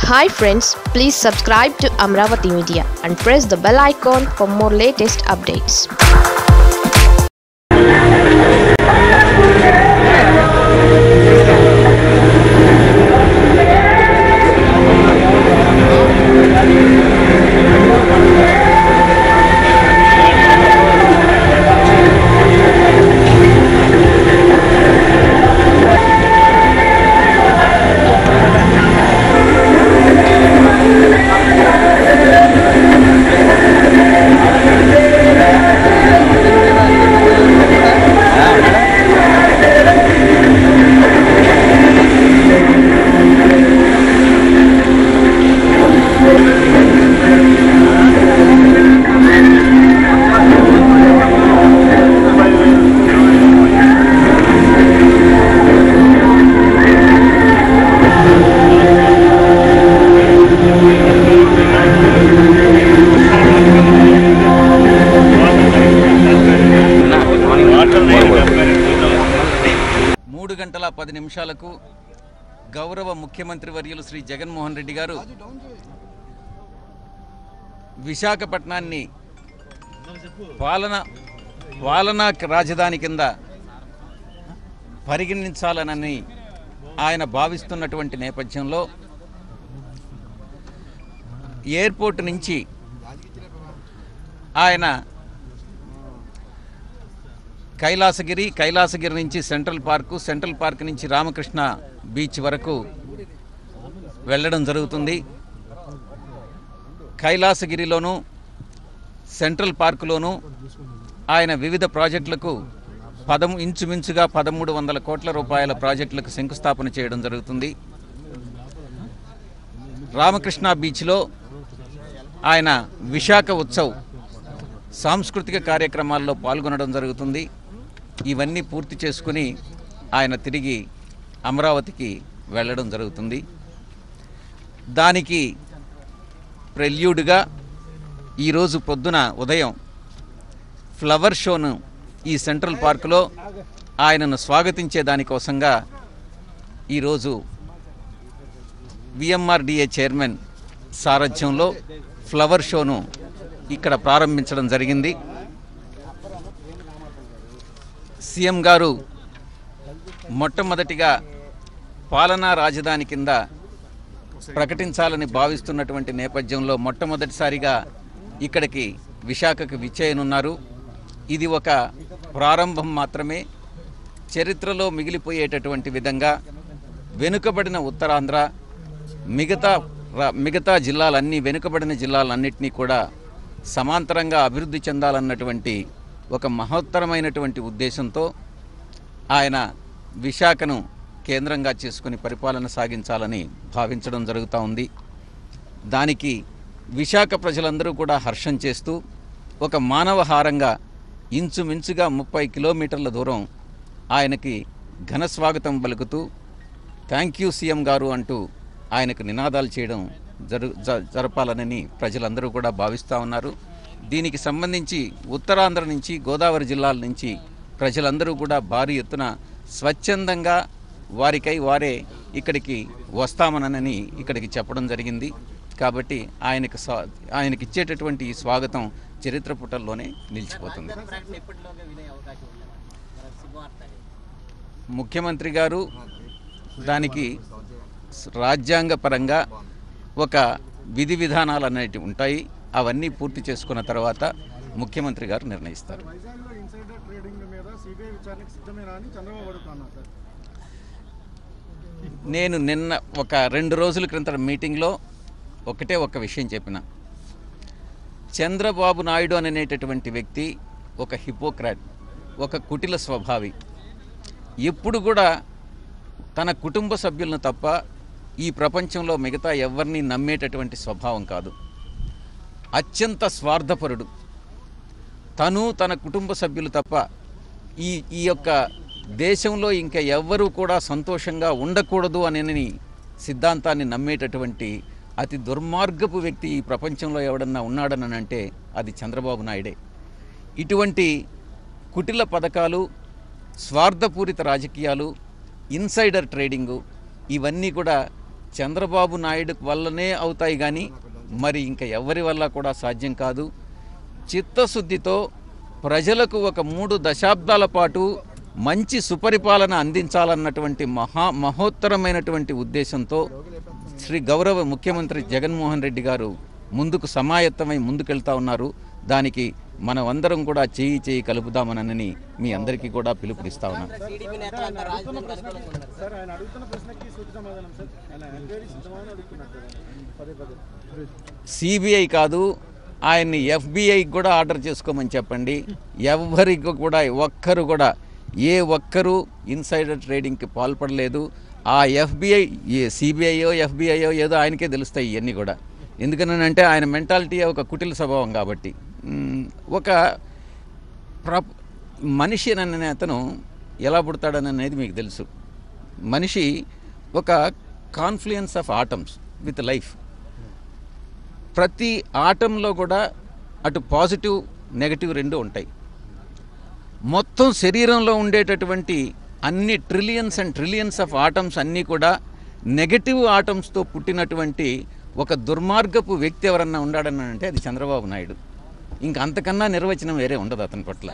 Hi friends, please subscribe to Amravati Media and press the bell icon for more latest updates. గంటల 10 నిమిషాలకు గౌరవ ముఖ్యమంత్రి వర్యులు శ్రీ జగన్మోహన్ రెడ్డి గారు విశాఖపట్నాన్ని పాలనా రాజధాని కింద పరిగణించాలనని ఆయన భావిస్తున్నటువంటి నేపథ్యంలో ఎయిర్పోర్ట్ నుంచి ఆయన కైలాసగిరి నుంచి సెంట్రల్ పార్క్ నుంచి రామకృష్ణ బీచ్ వరకు వెళ్ళడం జరుగుతుంది. కైలాసగిరిలోను సెంట్రల్ పార్కులోను ఆయన వివిధ ప్రాజెక్టులకు ఇంచుమించుగా 1300 కోట్ల రూపాయల ప్రాజెక్టులకు శంకుస్థాపన చేయడం జరుగుతుంది. రామకృష్ణ బీచ్లో ఆయన విశాఖ ఉత్సవ్ సాంస్కృతిక కార్యక్రమాల్లో పాల్గొనడం జరుగుతుంది. ఇవన్నీ పూర్తి చేసుకుని ఆయన తిరిగి అమరావతికి వెళ్ళడం జరుగుతుంది. దానికి ప్రెల్యూడ్గా ఈరోజు పొద్దున ఉదయం ఫ్లవర్ షోను ఈ సెంట్రల్ పార్కులో ఆయనను స్వాగతించే దానికోసంగా ఈరోజు విఎంఆర్డిఏ చైర్మన్ సారథ్యంలో ఫ్లవర్ షోను ఇక్కడ ప్రారంభించడం జరిగింది. సీఎం గారు మొట్టమొదటిగా పాలనా రాజధాని కింద ప్రకటించాలని భావిస్తున్నటువంటి నేపథ్యంలో మొట్టమొదటిసారిగా ఇక్కడికి విశాఖకు విచ్చేయనున్నారు. ఇది ఒక ప్రారంభం మాత్రమే. చరిత్రలో మిగిలిపోయేటటువంటి విధంగా వెనుకబడిన ఉత్తరాంధ్ర మిగతా జిల్లాలన్నీ వెనుకబడిన జిల్లాలన్నింటినీ కూడా సమాంతరంగా అభివృద్ధి చెందాలన్నటువంటి ఒక మహత్తరమైనటువంటి ఉద్దేశంతో ఆయన విశాఖను కేంద్రంగా చేసుకుని పరిపాలన సాగించాలని భావించడం జరుగుతూ ఉంది. దానికి విశాఖ ప్రజలందరూ కూడా హర్షం చేస్తూ ఒక మానవహారంగా ఇంచుమించుగా 30 కిలోమీటర్ల దూరం ఆయనకి ఘన స్వాగతం పలుకుతూ థ్యాంక్ యూ సీఎం గారు అంటూ ఆయనకు నినాదాలు చేయడం జరపాలనని ప్రజలందరూ కూడా భావిస్తూ ఉన్నారు. దీనికి సంబంధించి ఉత్తరాంధ్ర నుంచి గోదావరి జిల్లాల నుంచి ప్రజలందరూ కూడా భారీ ఎత్తున స్వచ్ఛందంగా వారికై వారే ఇక్కడికి వస్తామనని ఇక్కడికి చెప్పడం జరిగింది. కాబట్టి ఆయనకి ఇచ్చేటటువంటి ఈ స్వాగతం చరిత్ర పుటల్లోనే నిలిచిపోతుంది. ముఖ్యమంత్రి గారు దానికి రాజ్యాంగపరంగా ఒక విధి విధానాలు అనేవి ఉంటాయి. అవన్నీ పూర్తి చేసుకున్న తర్వాత ముఖ్యమంత్రి గారు నిర్ణయిస్తారు. నేను నిన్న ఒక 2 రోజుల క్రితం మీటింగ్లో ఒక విషయం చెప్పిన. చంద్రబాబు నాయుడు అనేటటువంటి వ్యక్తి ఒక హిపోక్రాట్, ఒక కుటిల స్వభావి. ఎప్పుడు కూడా తన కుటుంబ సభ్యులను తప్ప ఈ ప్రపంచంలో మిగతా ఎవరిని నమ్మేటటువంటి స్వభావం కాదు. అత్యంత స్వార్థపరుడు. తను తన కుటుంబ సభ్యులు తప్ప ఈ యొక్క దేశంలో ఇంకా ఎవ్వరూ కూడా సంతోషంగా ఉండకూడదు అనే సిద్ధాంతాన్ని నమ్మేటటువంటి అతి దుర్మార్గపు వ్యక్తి ఈ ప్రపంచంలో ఎవడన్నా ఉన్నాడని అంటే అది చంద్రబాబు నాయుడే. ఇటువంటి కుటిల పథకాలు, స్వార్థపూరిత రాజకీయాలు, ఇన్సైడర్ ట్రేడింగు ఇవన్నీ కూడా చంద్రబాబు నాయుడు వల్లనే అవుతాయి కానీ మరి ఇంకా ఎవరి వల్ల కూడా సాధ్యం కాదు. చిత్తశుద్ధితో ప్రజలకు ఒక 3 దశాబ్దాల పాటు మంచి సుపరిపాలన అందించాలన్నటువంటి మహోత్తరమైనటువంటి ఉద్దేశంతో శ్రీ గౌరవ ముఖ్యమంత్రి జగన్మోహన్ రెడ్డి గారు ముందుకు సమాయత్తమై ముందుకెళ్తా ఉన్నారు. దానికి మనమందరం కూడా చేయి కలుపుదామనని మీ అందరికీ కూడా పిలుపునిస్తా ఉన్నాం. సిబిఐ కాదు, ఆయన్ని ఎఫ్బిఐకి కూడా ఆర్డర్ చేసుకోమని చెప్పండి. ఎవరికి కూడా ఒక్కరు ఇన్సైడర్ ట్రేడింగ్కి పాల్పడలేదు. ఆ ఎఫ్బిఐ సిబిఐయో ఎఫ్బిఐయో ఏదో ఆయనకే తెలుస్తాయి ఇవన్నీ కూడా. ఎందుకనంటే ఆయన మెంటాలిటీ ఒక కుటిల స్వభావం కాబట్టి. ఒక మనిషి అనే అతను ఎలా పుడతాడని అనేది మీకు తెలుసు. మనిషి ఒక confluence of atoms with life. ప్రతి ఆటంలో కూడా అటు పాజిటివ్ నెగటివ్ రెండు ఉంటాయి. మొత్తం శరీరంలో ఉండేటటువంటి అన్ని trillions and trillions of atoms అన్నీ కూడా నెగటివ్ ఆటమ్స్తో పుట్టినటువంటి ఒక దుర్మార్గపు వ్యక్తి ఎవరన్నా ఉన్నాడని అంటే అది చంద్రబాబు నాయుడు. ఇంక అంతకన్నా నిర్వచనం వేరే ఉండదు అతని పట్ల.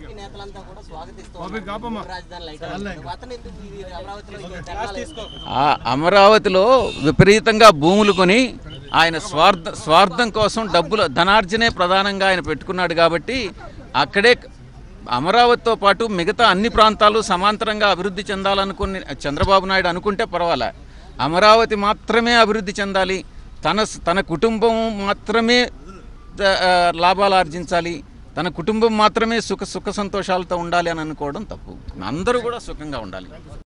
ఆ అమరావతిలో విపరీతంగా భూములు కొని ఆయన స్వార్థం కోసం ధనార్జనే ప్రధానంగా ఆయన పెట్టుకున్నాడు కాబట్టి అక్కడే అమరావతితో పాటు మిగతా అన్ని ప్రాంతాలు సమాంతరంగా అభివృద్ధి చెందాలనుకుని చంద్రబాబు నాయుడు అనుకుంటే పర్వాలే. అమరావతి మాత్రమే అభివృద్ధి చెందాలి, తన కుటుంబం మాత్రమే లాభాలు ఆర్జించాలి, తన కుటుంబం మాత్రమే సుఖ సంతోషాలతో ఉండాలి అని అనుకోవడం తప్పు. అందరూ కూడా సుఖంగా ఉండాలి.